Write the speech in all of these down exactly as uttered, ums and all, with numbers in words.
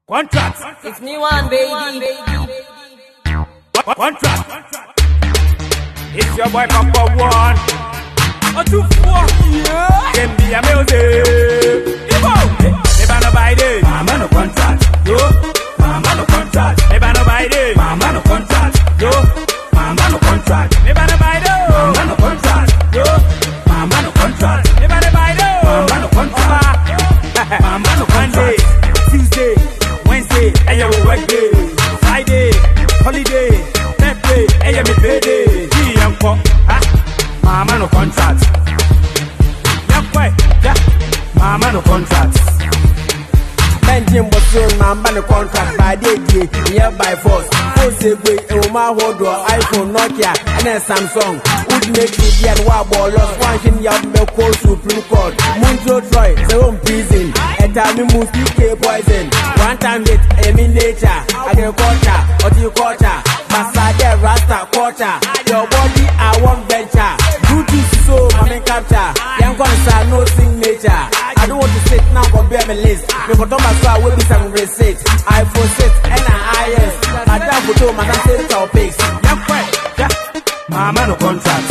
Contract. It's me one baby. Contract. It's your boy Papa One. Or two four. Yeah. Can be a music. Ibo. Never no buy it. Mama no contract. Yo. Mama no contract. Never no buy it. Mama no contract. Yo. Mama no contract. Never no buy it. Mama no contract. Yo. Mama no contract. Never no buy it. Mama no contract. Mama no contract. Tuesday, Wednesday, and you will work day. Friday, holiday, Thursday, and you be payday. G and pop, ah, mama no contract. Yeah, quite, yeah, mama no contract. Benjamin was soon, mama no contract by day, yeah, by force. Say, we, Oma Hodo, iPhone, Nokia, and then Samsung. Would make it yet wobble, lost one in your cold Supreme Court. Munzo Troy, the home prison. And time we move P K poison. One time it, aim in nature, agriculture, horticulture, Masada, Rasta, quarter. Your body, I want venture. Good to so, I'm in capture. Young concern, no signature. I don't want to sit now, compare my list. The bottom of I will be some receipt. iPhone six, and I S. I don't put on my topics. Yeah, quite, yeah, mama no contract.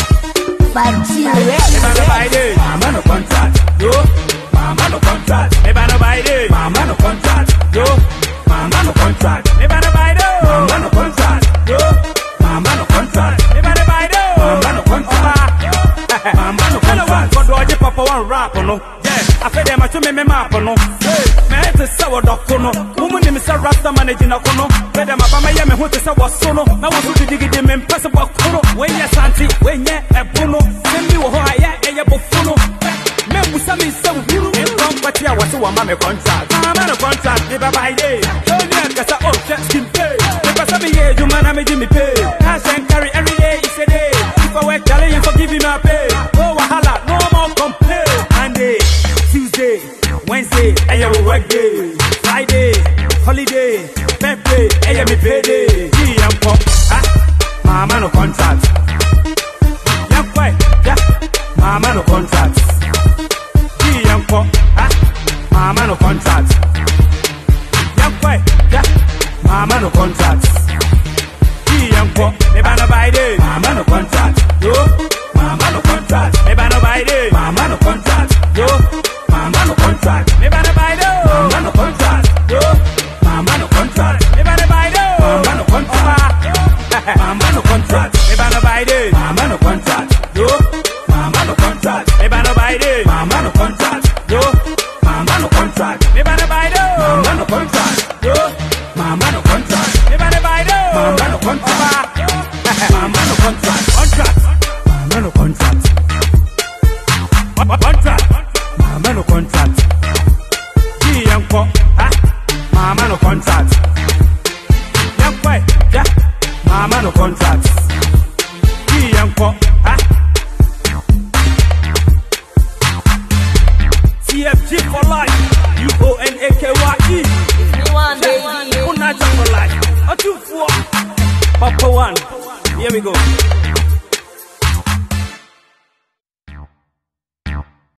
Never no buy it. Mama no contract. Yo. Mama no contract. Never no buy it. Mama no contract. Yo. Mama no contract. Never no buy it. Mama no contract. Yo. Mama no contract. Never no buy it. Mama no contract. Mama no contract. God dodge Papa One rap no. Yeah. I feel them to me me map no. Man to sour dog no. Woman name is Rasta managing a kono. Where them Papa me me who to say was sono. I want to dig them impossible kono. When ya santi, when ya e bono. Send me wo ho ya e ya bofuno. Me musami so huru. But I was one man contract. I'm on a contract, never buy day. Don't you get a oh, just skin pay. If I sabi ye, you man, I'm making me pay. Cash and carry every day, it's a day. If I work, darling, you forgive me my pay. Oh, wahala, no more complain. Monday, Tuesday, Wednesday, and you will work day. Friday, holiday, Thursday, and you me payday. G and pop, ah, mama no contract. Yeah, quite, yeah, mama no contract. G and pop. Mama no contract. Yeah, quite, yeah. Mama no contract. G and pop, never no buy it. Mama no contract. Yo, mama no contract. Never no buy it. Mama no contract. Yo, mama no contract. Never no buy it. Mama no contract. Yo, mama no contract. Never no buy it. Mama no contract. Mama no contract. Never no buy it. Mama no contract. Yo, mama no contract. Never no buy it. Mama no contract. Yo. Mama no contract, never no buy it. Mama no contract, yo. Mama no contract, never no buy it. Mama no contract, mama no contract, contract. Mama no contract, contract. Mama no contract. G and pop, ah. Mama no contract. Yeah, quite, yeah. Mama no contract. G and pop, ah. T F G for life, U O N A K Y.